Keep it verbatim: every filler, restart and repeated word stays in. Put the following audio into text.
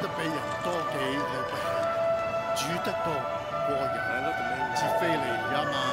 得比人多幾，你不起，煮得多過人，似非利也馬